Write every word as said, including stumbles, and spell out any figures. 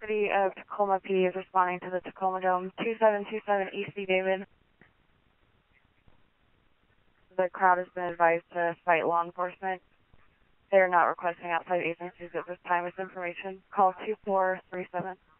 City of Tacoma P D is responding to the Tacoma Dome, two seven two seven E C David. The crowd has been advised to fight law enforcement. They are not requesting outside agencies at this time. This information, call two four three seven.